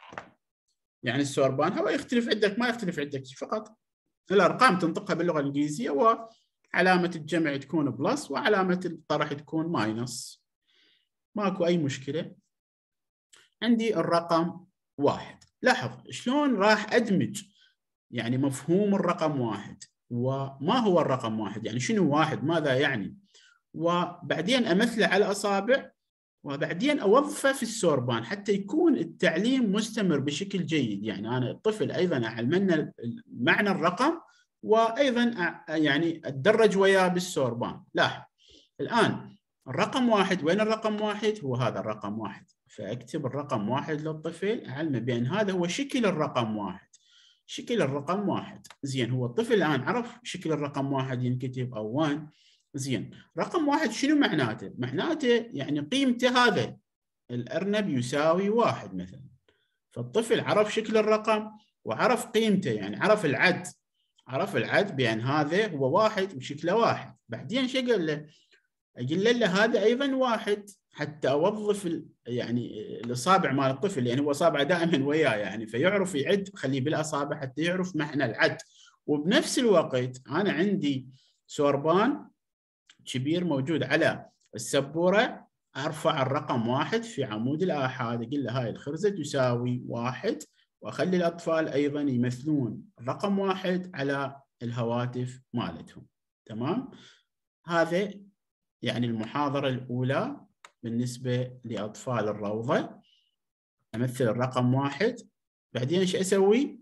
يعني السوربان هو يختلف عندك ما يختلف عندك، فقط الارقام تنطقها باللغة الانجليزية، وعلامة الجمع تكون بلس وعلامة الطرح تكون ماينس، ماكو اي مشكلة. عندي الرقم واحد. لاحظ شلون راح ادمج يعني مفهوم الرقم واحد، وما هو الرقم واحد، يعني شنو واحد، ماذا يعني، وبعدين أمثله على الأصابع، وبعدين أوظفه في السوربان حتى يكون التعليم مستمر بشكل جيد. يعني أنا الطفل أيضا أعلمنا معنى الرقم، وأيضا يعني أتدرج وياه بالسوربان. لاحظ الآن الرقم واحد، وين الرقم واحد؟ هو هذا الرقم واحد، فأكتب الرقم واحد للطفل، أعلمه بأن هذا هو شكل الرقم واحد، شكل الرقم واحد. زين، هو الطفل الآن عرف شكل الرقم واحد ينكتب أو وان. زين، رقم واحد شنو معناته؟ معناته يعني قيمته هذا الأرنب يساوي واحد مثلا. فالطفل عرف شكل الرقم وعرف قيمته، يعني عرف العد، عرف العد بأن هذا هو واحد وشكله واحد. بعدين شو قال له؟ قال له هذا أيضا واحد، حتى أوظف يعني الأصابع مال الطفل، يعني هو أصابعه دائما وياه يعني، فيعرف يعد، خليه بالأصابع حتى يعرف معنى العد. وبنفس الوقت أنا عندي سوربان كبير موجود على السبورة، أرفع الرقم واحد في عمود الآحاد، أقول له هاي الخرزة تساوي واحد، وأخلي الأطفال أيضا يمثلون الرقم واحد على الهواتف مالتهم. تمام؟ هذا يعني المحاضرة الأولى بالنسبة لأطفال الروضة. أمثل الرقم واحد، بعدين إيش أسوي؟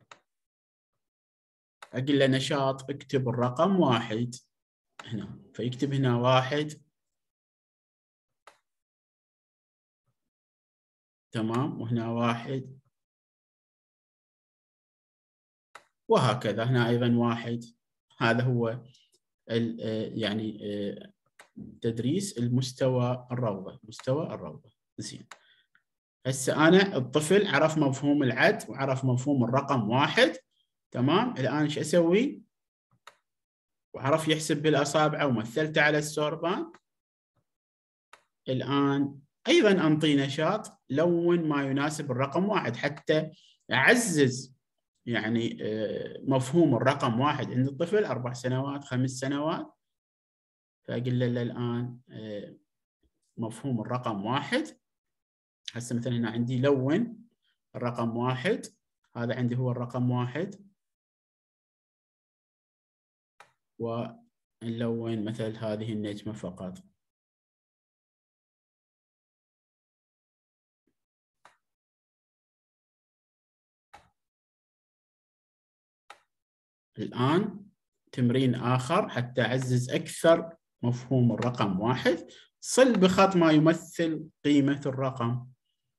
أقول له نشاط اكتب الرقم واحد هنا، فيكتب هنا واحد. تمام، وهنا واحد، وهكذا هنا أيضا واحد. هذا هو يعني تدريس المستوى الروضة، مستوى الروضة. زين، هسه أنا الطفل عرف مفهوم العد وعرف مفهوم الرقم واحد. تمام، الآن ايش أسوي؟ وعرف يحسب بالأصابع ومثلته على السوربان. الآن أيضا أنطي نشاط لون ما يناسب الرقم واحد حتى أعزز يعني مفهوم الرقم واحد عند الطفل، أربع سنوات خمس سنوات. فأقول له الآن مفهوم الرقم واحد. هسه مثلا هنا عندي لون الرقم واحد، هذا عندي هو الرقم واحد، ونلون مثل هذه النجمة فقط. الآن تمرين آخر حتى أعزز أكثر مفهوم الرقم واحد، صل بخط ما يمثل قيمة الرقم.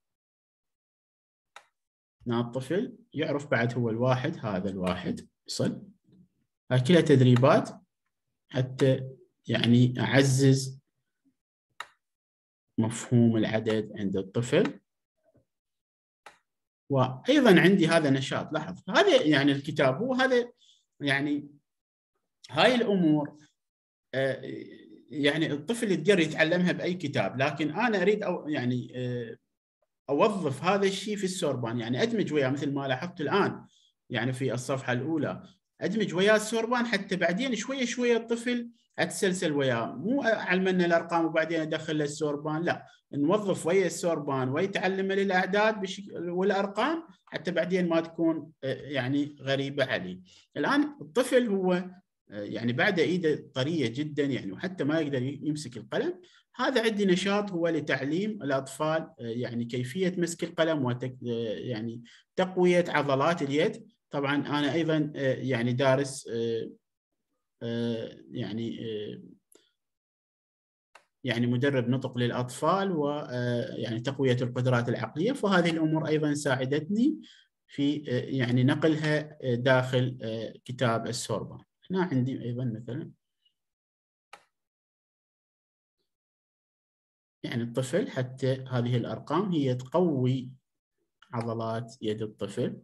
هنا الطفل يعرف بعد هو الواحد، هذا الواحد صل. هاي كلها تدريبات حتى يعني أعزز مفهوم العدد عند الطفل. وأيضا عندي هذا نشاط، لاحظ هذا يعني الكتاب هو هذا، يعني هاي الأمور يعني الطفل يقدر يتعلمها بأي كتاب، لكن أنا أريد أو يعني أوظف هذا الشيء في السوربان، يعني أدمج وياه مثل ما لاحظت الآن يعني في الصفحة الأولى، أدمج وياه السوربان حتى بعدين شوية شوية الطفل أتسلسل وياه، مو أعلمنا الأرقام وبعدين أدخل السوربان، لا، نوظف ويا السوربان ويتعلم الأعداد والأرقام حتى بعدين ما تكون يعني غريبة عليه. الآن الطفل هو يعني بعد ايده طريه جدا يعني، وحتى ما يقدر يمسك القلم. هذا عندي نشاط هو لتعليم الاطفال يعني كيفيه مسك القلم وتك يعني تقويه عضلات اليد. طبعا انا ايضا يعني دارس يعني يعني مدرب نطق للأطفال ويعني تقوية القدرات العقلية، فهذه الأمور أيضا ساعدتني في يعني نقلها داخل كتاب السوربان. هنا عندي أيضا مثلا يعني الطفل، حتى هذه الأرقام هي تقوي عضلات يد الطفل.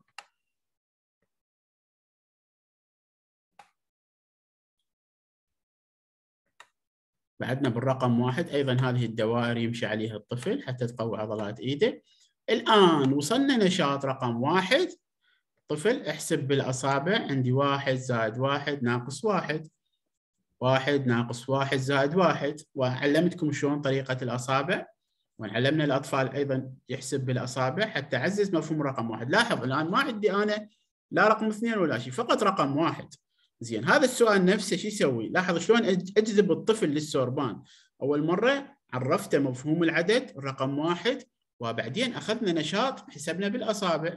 بعدنا بالرقم واحد أيضا هذه الدوائر يمشي عليها الطفل حتى تقوي عضلات إيده. الآن وصلنا نشاط رقم واحد. طفل احسب بالأصابع، عندي واحد زائد واحد ناقص واحد، واحد ناقص واحد زائد واحد، وعلمتكم شلون طريقة الأصابع، وعلمنا الأطفال أيضا يحسب بالأصابع حتى أعزز مفهوم رقم واحد. لاحظ الآن ما عندي أنا لا رقم اثنين ولا شيء، فقط رقم واحد. زين، هذا السؤال نفسه شو يسوي؟ لاحظ شلون أجذب الطفل للسوربان. أول مرة عرفته مفهوم العدد رقم واحد، وبعدين أخذنا نشاط حسبنا بالأصابع.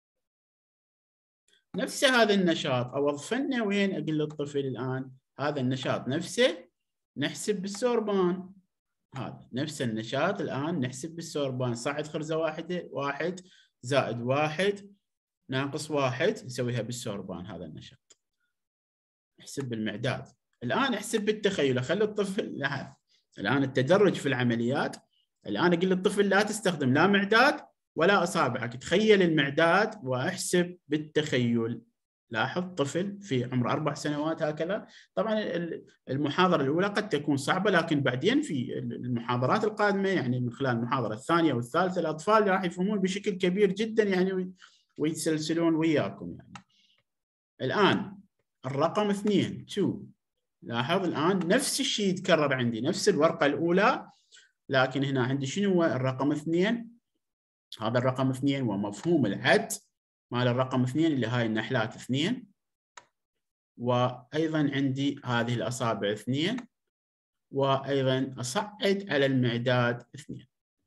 نفس هذا النشاط أوظفنا وين؟ أقول للطفل الآن هذا النشاط نفسه نحسب بالسوربان. هذا نفس النشاط الآن نحسب بالسوربان. صعد خرزة واحدة، واحد زائد واحد ناقص واحد، نسويها بالسوربان. هذا النشاط احسب بالمعداد. الآن احسب بالتخيل، أخلي الطفل لاحظ الآن التدرج في العمليات. الآن أقول للطفل لا تستخدم لا معداد ولا أصابعك، تخيل المعداد واحسب بالتخيل. لاحظ طفل في عمر أربع سنوات هكذا. طبعا المحاضرة الأولى قد تكون صعبة، لكن بعدين في المحاضرات القادمة يعني من خلال المحاضرة الثانية والثالثة الأطفال راح يفهمون بشكل كبير جدا يعني ويتسلسلون وياكم يعني. الآن الرقم اثنين تو، لاحظ الآن نفس الشيء يتكرر عندي، نفس الورقة الأولى، لكن هنا عندي شنو هو الرقم اثنين؟ هذا الرقم اثنين ومفهوم العد مال الرقم اثنين اللي هاي النحلات اثنين، وأيضا عندي هذه الأصابع اثنين، وأيضا أصعد على المعداد اثنين.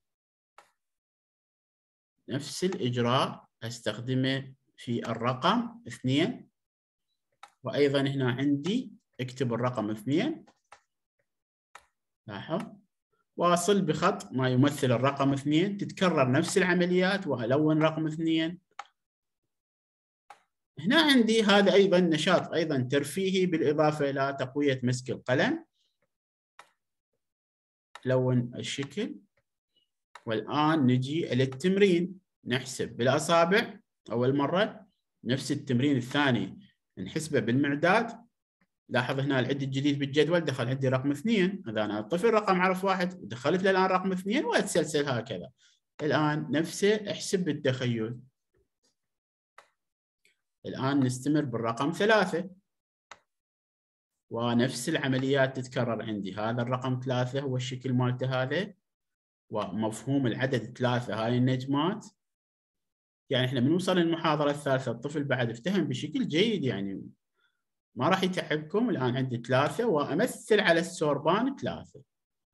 نفس الإجراء أستخدمه في الرقم اثنين، وأيضا هنا عندي اكتب الرقم اثنين. لاحظ واصل بخط ما يمثل الرقم اثنين، تتكرر نفس العمليات وألون رقم اثنين. هنا عندي هذا أيضا نشاط أيضا ترفيهي بالإضافة إلى تقوية مسك القلم. لون الشكل، والآن نجي إلى التمرين. نحسب بالأصابع أول مرة، نفس التمرين الثاني نحسبه بالمعداد. لاحظ هنا العد الجديد بالجدول دخل عندي رقم اثنين، إذا أنا الطفل رقم عرف واحد ودخلت له الآن رقم اثنين وأتسلسل هكذا. الآن نفسه احسب بالتخيل. الآن نستمر بالرقم ثلاثة، ونفس العمليات تتكرر عندي. هذا الرقم ثلاثة هو الشكل مالته هذا، ومفهوم العدد ثلاثة هاي النجمات. يعني احنا بنوصل للمحاضرة الثالثة الطفل بعد افتهم بشكل جيد، يعني ما راح يتعبكم. الآن عندي ثلاثة وأمثل على السوربان ثلاثة.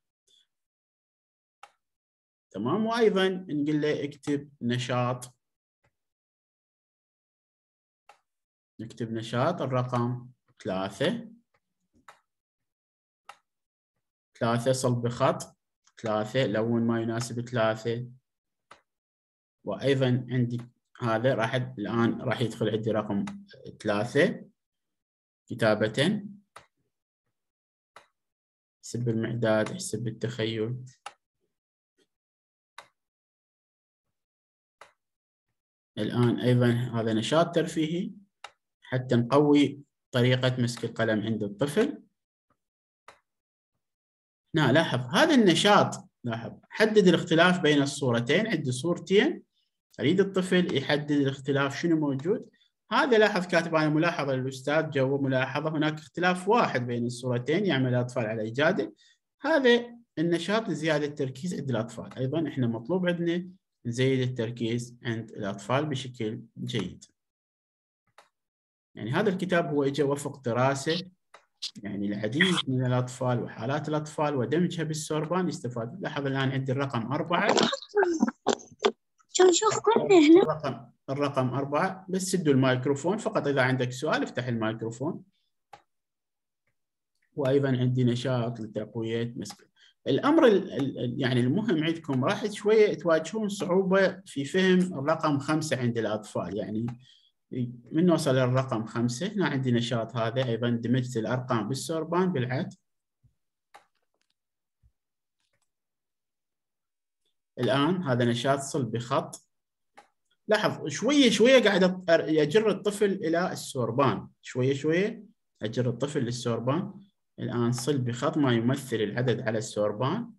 تمام. وأيضا نقول له اكتب نشاط، نكتب نشاط الرقم ثلاثة. ثلاثة صلب بخط ثلاثة، لون ما يناسب ثلاثة. وأيضا عندي هذا راح الآن راح يدخل عندي رقم ثلاثة كتابة. احسب المعداد، احسب التخيل. الآن أيضا هذا نشاط ترفيهي حتى نقوي طريقة مسك القلم عند الطفل. هنا لاحظ هذا النشاط، لاحظ حدد الاختلاف بين الصورتين. عندي صورتين أريد الطفل يحدد الاختلاف شنو موجود. هذا لاحظ كاتب أنا ملاحظة للأستاذ جواب ملاحظة هناك اختلاف واحد بين الصورتين يعمل الأطفال على إيجاده. هذا النشاط لزيادة التركيز عند الأطفال. أيضا إحنا مطلوب عندنا نزيد التركيز عند الأطفال بشكل جيد. يعني هذا الكتاب هو إجا وفق دراسة يعني العديد من الأطفال وحالات الأطفال ودمجها بالسوربان يستفاد. لاحظ الآن عندي الرقم أربعة. الرقم الرقم أربعة، بس سدوا الميكروفون فقط. إذا عندك سؤال افتح الميكروفون. وأيضا عندي نشاط لتقوية مسك. الأمر يعني المهم عندكم راح شوية تواجهون صعوبة في فهم الرقم خمسة عند الأطفال. يعني من نوصل للرقم خمسة هنا عندي نشاط هذا، أيضا دمجت الأرقام بالسوربان بالعد. الآن هذا نشاط صل بخط. لاحظ شوية شوية قاعد أجر الطفل إلى السوربان، شوية شوية أجر الطفل للسوربان. الآن صل بخط ما يمثل العدد على السوربان.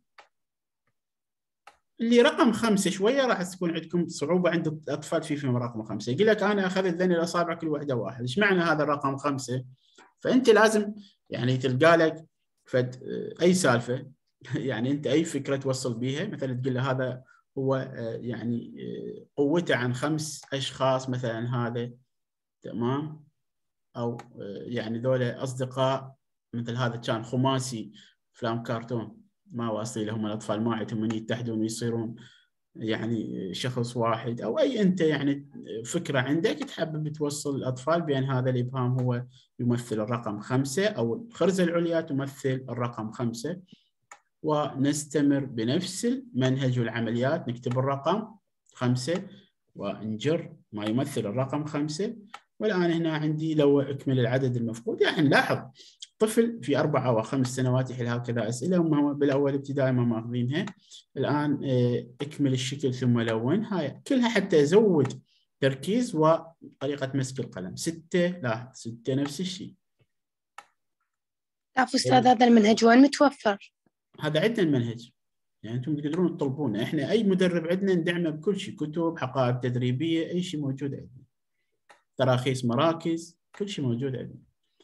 اللي رقم خمسة شوية راح تكون عندكم صعوبة عند الأطفال في فهم رقم خمسة. يقول لك أنا أخذت ذني الأصابع كل واحدة واحد، إيش معنى هذا الرقم خمسة؟ فأنت لازم يعني تلقى لك فد أي سالفة يعني أنت أي فكرة توصل بيها. مثلا تقول له هذا هو يعني قوته عن خمس أشخاص مثلا هذا، تمام؟ أو يعني ذولا أصدقاء مثل هذا كان خماسي أفلام كرتون ما واصل لهم الأطفال ما عندهم من يتحدون ويصيرون يعني شخص واحد. أو أي أنت يعني فكرة عندك تحب توصل الأطفال بأن هذا الإبهام هو يمثل الرقم خمسة أو الخرزة العليا تمثل الرقم خمسة. ونستمر بنفس المنهج والعمليات، نكتب الرقم خمسة ونجر ما يمثل الرقم خمسة. والآن هنا عندي لو أكمل العدد المفقود. يعني لاحظ طفل في أربع أو خمس سنوات يحل هكذا أسئلة وما بالأول ابتدائي ما ماخذينها. الآن اكمل الشكل ثم لون. هاي كلها حتى أزود تركيز وطريقة مسك القلم. ستة، لاحظ ستة نفس الشيء. تعرف أستاذ هذا المنهج وين متوفر؟ هذا عندنا المنهج، يعني أنتم تقدرون تطلبونه. إحنا أي مدرب عندنا ندعمه بكل شيء، كتب، حقائب تدريبية، أي شيء موجود عندنا، تراخيص مراكز، كل شيء موجود عندنا.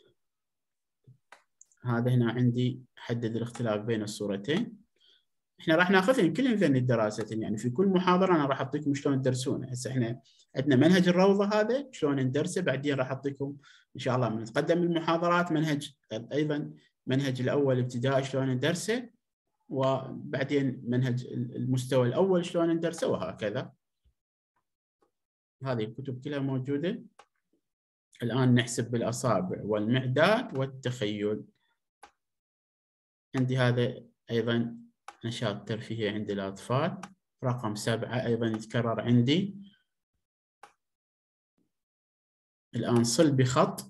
هذا هنا عندي حدد الاختلاف بين الصورتين. إحنا راح ناخذهم كلهم ذني الدراسة، يعني في كل محاضرة أنا راح أعطيكم شلون تدرسونه. هسه إحنا عندنا منهج الروضة هذا شلون ندرسه، بعدين راح أعطيكم إن شاء الله من نتقدم المحاضرات منهج أيضا منهج الأول ابتدائي شلون ندرسه، وبعدين منهج المستوى الأول شلون ندرسه، وهكذا. هذه الكتب كلها موجودة. الآن نحسب بالأصابع والمعداد والتخيل. عندي هذا أيضا نشاط ترفيهي عند الأطفال. رقم سبعة أيضا يتكرر عندي. الآن صل بخط،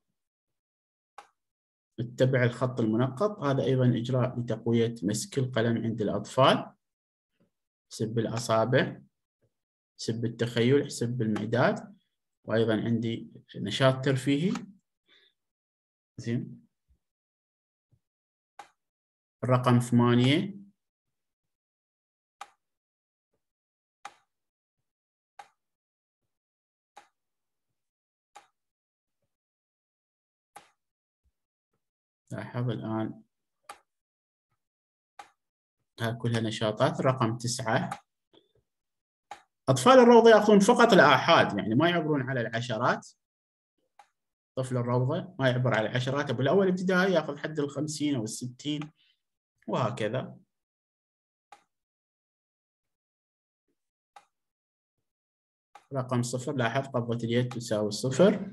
اتبع الخط المنقط. هذا أيضا إجراء لتقوية مسك القلم عند الأطفال. حسب بالأصابع، حسب بالتخيل، حسب بالمعداد. وأيضا عندي نشاط ترفيهي. زين. الرقم ثمانية. لاحظ الآن هاي كلها نشاطات. الرقم تسعة. أطفال الروضة يأخذون فقط الآحاد، يعني ما يعبرون على العشرات. طفل الروضة ما يعبر على العشرات. أبو الأول ابتدائي يأخذ حد الخمسين أو الستين وهكذا. رقم صفر. لاحظ قبضة اليد تساوي صفر.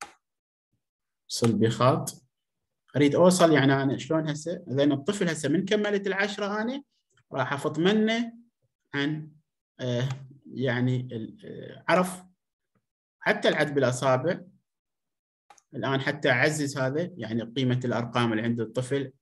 صل بخط. أريد أوصل يعني أنا شلون هسه، لأن الطفل هسه من كملت العشرة أنا راح أفطمنه عن آه يعني عرف حتى العد بالأصابع. الآن حتى أعزز هذا يعني قيمة الأرقام اللي عند الطفل،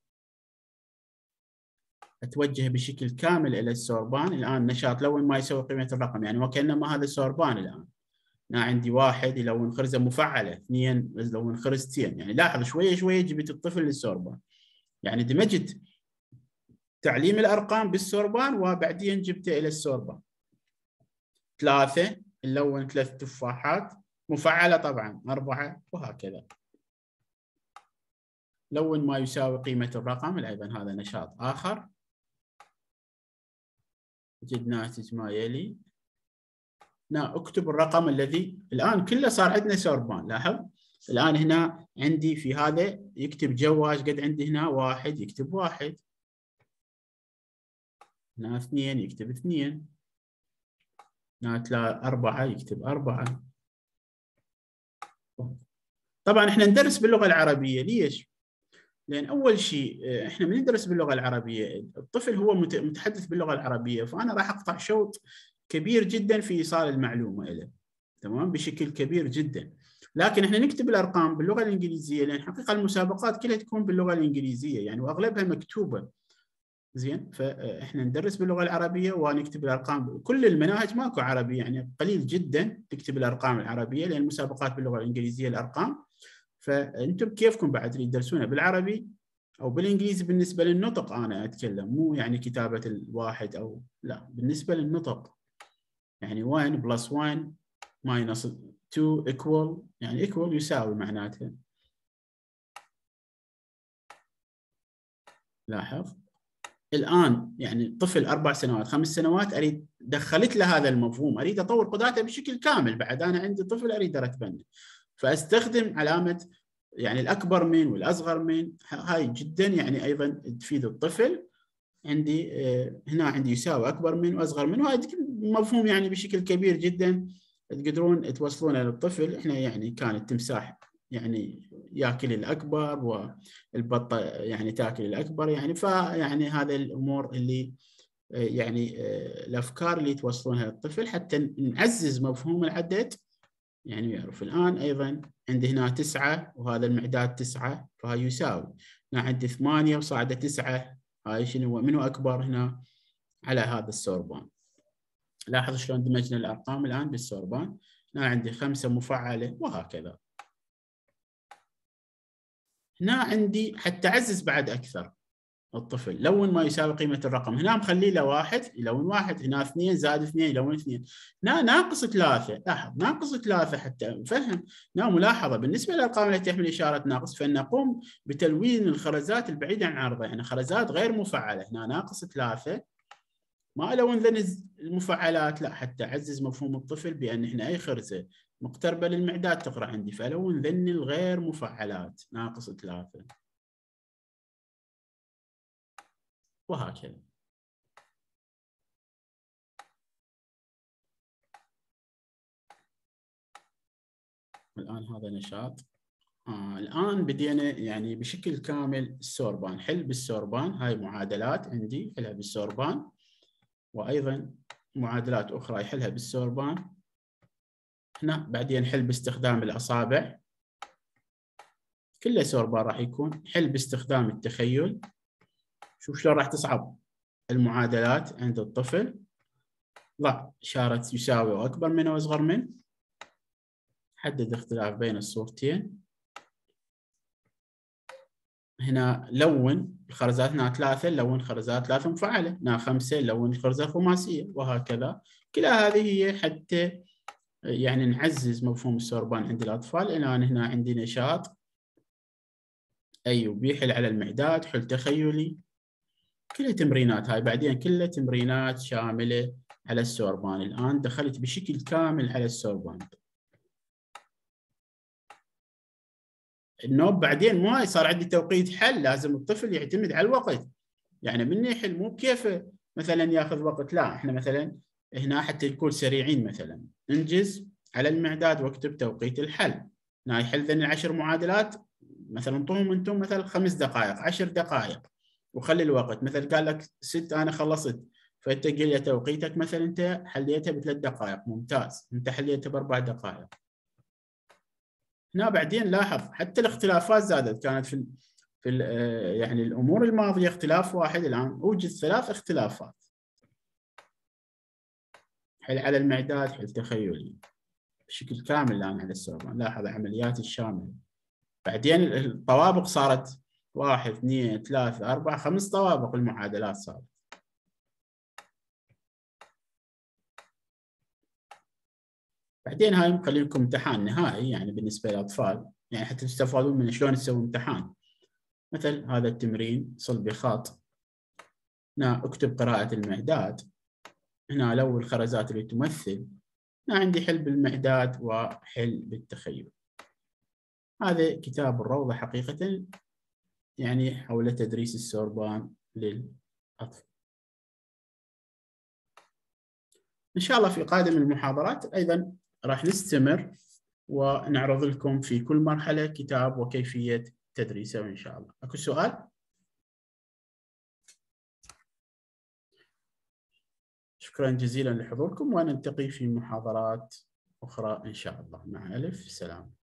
أتوجه بشكل كامل إلى السوربان. الآن نشاط لون ما يساوي قيمة الرقم، يعني وكأنما هذا سوربان. الآن أنا عندي واحد يلون خرزة مفعلة، اثنين يلون خرزتين. يعني لاحظ شوية شوية جبت الطفل للسوربان، يعني دمجت تعليم الأرقام بالسوربان وبعدين جبته إلى السوربان. ثلاثة نلون ثلاث تفاحات مفعلة طبعا، أربعة وهكذا. لون ما يساوي قيمة الرقم. أيضا هذا نشاط آخر. جد ناتج ما يلي. هنا اكتب الرقم الذي الآن كله صار عندنا سوربان. لاحظ الآن هنا عندي في هذا يكتب جواز قد عندي هنا واحد يكتب واحد، هنا اثنين يكتب اثنين، هنا أربعة يكتب أربعة. طبعا احنا ندرس باللغة العربية. ليش؟ لأن أول شيء إحنا من ندرس باللغة العربية الطفل هو متحدث باللغة العربية، فأنا راح أقطع شوط كبير جدا في إيصال المعلومة له، تمام، بشكل كبير جدا. لكن إحنا نكتب الأرقام باللغة الإنجليزية، لأن حقيقة المسابقات كلها تكون باللغة الإنجليزية يعني، وأغلبها مكتوبة، زين. فإحنا ندرس باللغة العربية ونكتب الأرقام. كل المناهج ماكو عربي يعني، قليل جدا تكتب الأرقام العربية، لأن المسابقات باللغة الإنجليزية الأرقام. فأنتم بكيفكم بعد يدرسونها بالعربي أو بالإنجليزي. بالنسبة للنطق أنا أتكلم، مو يعني كتابة الواحد أو لا، بالنسبة للنطق يعني واحد بلس واحد minus two equal، يعني equal يساوي معناتها. لاحظ الآن يعني طفل أربع سنوات خمس سنوات أريد دخلت له هذا المفهوم، أريد أطور قدراته بشكل كامل. بعد أنا عندي طفل أريد أرتبنه، فأستخدم علامة يعني الأكبر من والأصغر من، هاي جدا يعني أيضا تفيد الطفل. عندي هنا عندي يساوي أكبر من وأصغر من، وهذا مفهوم يعني بشكل كبير جدا تقدرون توصلونه للطفل. إحنا يعني كان التمساح يعني ياكل الأكبر، والبطة يعني تاكل الأكبر يعني، فيعني هذا الأمور اللي يعني الأفكار اللي توصلونها للطفل حتى نعزز مفهوم العدد يعني يعرف. الآن أيضا عندي هنا تسعة وهذا المعداد تسعة، فهي يساوي. هنا عندي ثمانية وصاعدة تسعة، هاي شنو منو أكبر هنا على هذا السوربان. لاحظ شلون دمجنا الأرقام الآن بالسوربان. هنا عندي خمسة مفعلة وهكذا. هنا عندي حتى أعزز بعد أكثر الطفل، لون ما يساوي قيمة الرقم. هنا مخلي له واحد يلون واحد، هنا اثنين زائد اثنين يلون اثنين، هنا ناقص ثلاثة. لاحظ ناقص ثلاثة حتى نفهم. هنا ملاحظة بالنسبة للأرقام التي تحمل إشارة ناقص، فنقوم بتلوين الخرزات البعيدة عن عرضها، يعني خرزات غير مفعلة. هنا ناقص ثلاثة، ما ألون ذن المفعلات، لا، حتى أعزز مفهوم الطفل بأن إحنا أي خرزة مقتربة للمعداد تقرأ عندي، فألون ذن الغير مفعلات ناقص ثلاثة وهكذا. الآن هذا نشاط. آه الآن بدينا يعني بشكل كامل السوربان. حل بالسوربان، هاي معادلات عندي حلها بالسوربان، وأيضا معادلات أخرى يحلها بالسوربان. هنا بعدين حل باستخدام الأصابع، كله سوربان راح يكون. حل باستخدام التخيل، شوف شلون راح تصعب المعادلات عند الطفل. ضع إشارة يساوي وأكبر من وأصغر من، حدد اختلاف بين الصورتين. هنا لون الخرزات، هنا ثلاثة لون خرزات ثلاثة مفعلة، هنا خمسة لون خرزة خماسية وهكذا. كلها هذه هي حتى يعني نعزز مفهوم السوربان عند الأطفال. الآن هنا عندي نشاط أيوب يحل على المعداد، حل تخيلي، كلها تمرينات. هاي بعدين كلها تمرينات شاملة على السوربان. الآن دخلت بشكل كامل على السوربان. النوب بعدين مو صار عندي توقيت حل، لازم الطفل يعتمد على الوقت. يعني من يحل مو كيف مثلا ياخذ وقت، لا، احنا مثلا هنا حتى يكون سريعين مثلا انجز على المعداد واكتب توقيت الحل. هنا يحل ذني العشر معادلات، مثلا انطوهم انتم مثلا خمس دقائق عشر دقائق وخلي الوقت. مثلا قال لك ست انا خلصت، فانت قل له توقيتك مثلا انت حليتها بثلاث دقائق، ممتاز، انت حليتها باربع دقائق. هنا بعدين لاحظ حتى الاختلافات زادت، كانت في في يعني الامور الماضيه اختلاف واحد، الان اوجد ثلاث اختلافات. حل على المعداد، حل تخيلي بشكل كامل الان على السوربان. لاحظ عمليات الشامله. بعدين الطوابق صارت واحد اثنين ثلاثة أربعة خمس طوابق المعادلات صارت. بعدين هاي مخلي لكم امتحان نهائي يعني بالنسبة للأطفال، يعني حتى تستفادون من شلون تسوي امتحان. مثل هذا التمرين صل بخط، هنا اكتب قراءة المعداد، هنا لو الخرزات اللي تمثل، هنا عندي حل بالمعداد وحل بالتخيل. هذا كتاب الروضة حقيقة يعني حول تدريس السوربان للأطفال. إن شاء الله في قادم المحاضرات أيضا راح نستمر ونعرض لكم في كل مرحلة كتاب وكيفية التدريسوي إن شاء الله. أكو سؤال؟ شكرا جزيلا لحضوركم، ونلتقي في محاضرات أخرى إن شاء الله. مع ألف سلام.